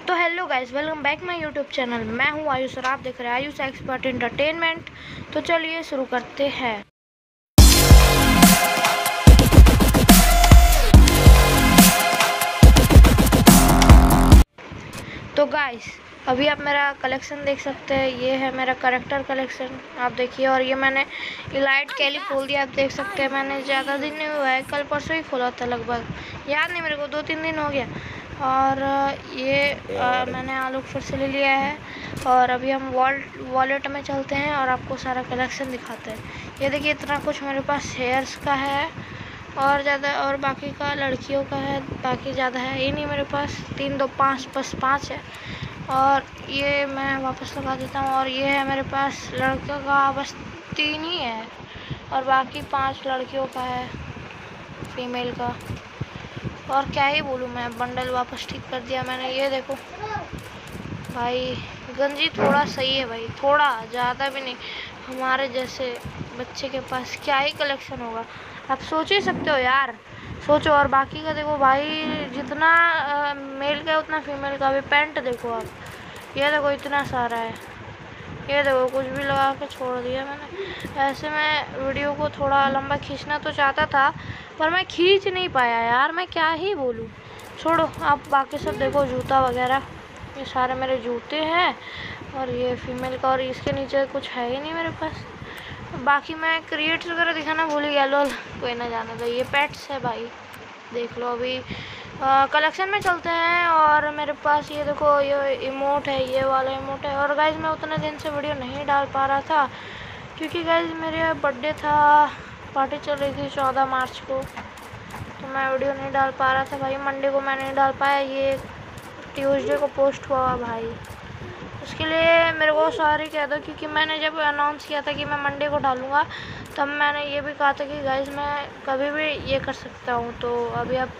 तो hello guys, welcome back my YouTube channel. मैं हूं आयुष और आप देख रहे हैं आयुष एक्सपर्ट एंटरटेनमेंट। तो चलिए शुरू करते हैं। तो गाइस, अभी आप मेरा कलेक्शन देख सकते हैं। ये है मेरा करेक्टर कलेक्शन, आप देखिए। और ये मैंने इलाइट कैली खोल दिया, आप देख सकते हैं। मैंने ज़्यादा दिन नहीं हुआ है, कल परसों ही खोला था, लगभग याद नहीं मेरे को, 2-3 दिन हो गया। और ये मैंने आलोक फिर से ले लिया है। और अभी हम वॉलेट में चलते हैं और आपको सारा कलेक्शन दिखाते हैं। ये देखिए, इतना कुछ मेरे पास हेयर्स का है और ज़्यादा, और बाकी का लड़कियों का है, बाकी ज़्यादा है ही नहीं मेरे पास। 3, 2, 5, बस 5 है। और ये मैं वापस लगा देता हूँ। और ये है मेरे पास लड़कियों का, बस 3 ही है और बाकी 5 लड़कियों का है, फीमेल का। और क्या ही बोलूँ मैं, बंडल वापस ठीक कर दिया मैंने। ये देखो भाई, गंजी थोड़ा सही है भाई, थोड़ा, ज़्यादा भी नहीं। हमारे जैसे बच्चे के पास क्या ही कलेक्शन होगा, आप सोच ही सकते हो यार, सोचो। और बाकी का देखो भाई, जितना मेल का है उतना फीमेल का भी। पैंट देखो आप, ये देखो इतना सारा है। ये देखो, कुछ भी लगा के छोड़ दिया मैंने। ऐसे मैं वीडियो को थोड़ा लंबा खींचना तो चाहता था, पर मैं खींच नहीं पाया यार, मैं क्या ही बोलूँ। छोड़ो, आप बाकी सब देखो, जूता वगैरह, ये सारे मेरे जूते हैं। और ये फीमेल का, और इसके नीचे कुछ है ही नहीं मेरे पास। बाकी मैं क्रिएट्स वगैरह दिखाना भूल गया, लोल, कोई ना जाने दो। ये पेट्स है भाई, देख लो। अभी कलेक्शन में चलते हैं। और मेरे पास ये देखो, ये इमोट है, ये वाला इमोट है। और गाइज, मैं उतने दिन से वीडियो नहीं डाल पा रहा था क्योंकि गाइज मेरे बर्थडे था, पार्टी चल रही थी 14 मार्च को, तो मैं वीडियो नहीं डाल पा रहा था भाई। मंडे को मैं नहीं डाल पाया, ये ट्यूसडे को पोस्ट हुआ भाई। उसके लिए मेरे को सॉरी कह दो, क्योंकि मैंने जब अनाउंस किया था कि मैं मंडे को डालूँगा, तब मैंने ये भी कहा था कि गाइज मैं कभी भी ये कर सकता हूँ। तो अभी आप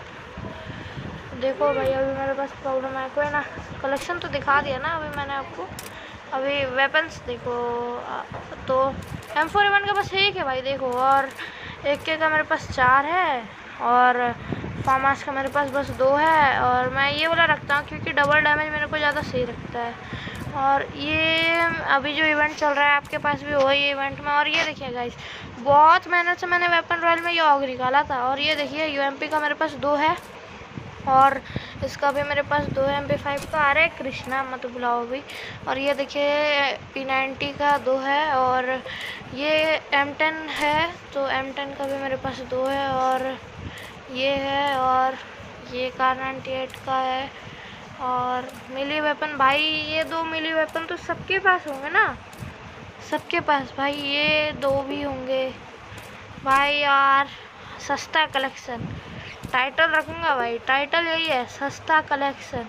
देखो भाई, अभी मेरे पास प्रॉब्लम है। कोई ना, कलेक्शन तो दिखा दिया ना अभी मैंने आपको। अभी वेपन्स देखो, तो M4A1 का बस 1 है भाई, देखो। और AK का मेरे पास 4 है। और फार्मास का मेरे पास बस 2 है। और मैं ये वाला रखता हूँ क्योंकि डबल डैमेज मेरे को ज़्यादा सही लगता है। और ये अभी जो इवेंट चल रहा है, आपके पास भी हो ये इवेंट में। और ये देखिए गाइस, बहुत मेहनत से मैंने वेपन रॉयल में ये ऑग निकाला था। और ये देखिए, UMP का मेरे पास 2 है। और इसका भी मेरे पास 2 MP5 का। अरे कृष्णा मत बुलाओ भी। और ये देखिए, P90 का 2 है। और ये M10 है, तो M10 का भी मेरे पास 2 है। और ये है, और ये Kar98 का है। और मिली वेपन भाई, ये 2 मिली वेपन तो सबके पास होंगे ना, सबके पास भाई, ये 2 भी होंगे भाई। यार सस्ता कलेक्शन, टाइटल रखूँगा भाई, टाइटल यही है, सस्ता कलेक्शन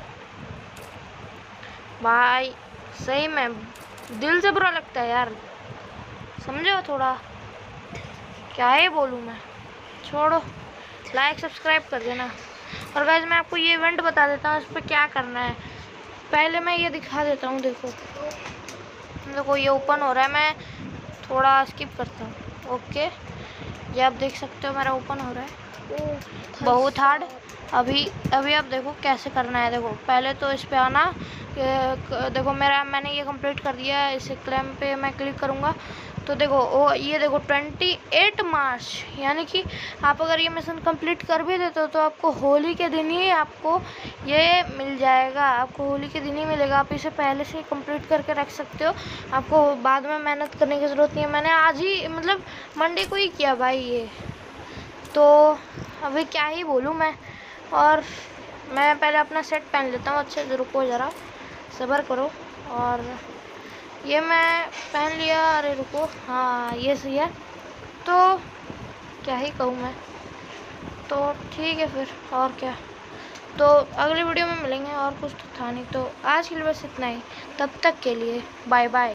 भाई। सही में दिल से बुरा लगता है यार, समझो थोड़ा, क्या ही बोलूँ मैं। छोड़ो, लाइक सब्सक्राइब कर देना। और गाइस, मैं आपको ये इवेंट बता देता हूँ, इस पर क्या करना है। पहले मैं ये दिखा देता हूँ, देखो देखो, ये ओपन हो रहा है। मैं थोड़ा स्किप करता हूँ, ओके। ये आप देख सकते हो, मेरा ओपन हो रहा है, बहुत हार्ड। अभी आप देखो कैसे करना है। देखो, पहले तो इस पे आना, देखो मैंने ये कंप्लीट कर दिया। इसे क्लेम पे मैं क्लिक करूँगा तो देखो, ये देखो 28 मार्च, यानी कि आप अगर ये मिशन कंप्लीट कर भी देते हो तो आपको होली के दिन ही आपको ये मिल जाएगा। आपको होली के दिन ही मिलेगा। आप इसे पहले से कंप्लीट करके रख सकते हो, आपको बाद में मेहनत करने की ज़रूरत नहीं है। मैंने आज ही, मतलब मंडे को ही किया भाई ये, तो अभी क्या ही बोलूँ मैं। और मैं पहले अपना सेट पहन लेता हूँ अच्छे से, रुको ज़रा, सब्र करो। और ये मैं पहन लिया, अरे रुको, हाँ ये सही है। तो क्या ही कहूँ मैं, तो ठीक है फिर, और क्या। तो अगली वीडियो में मिलेंगे, और कुछ तो था नहीं। तो आज के लिए बस इतना ही, तब तक के लिए बाय बाय।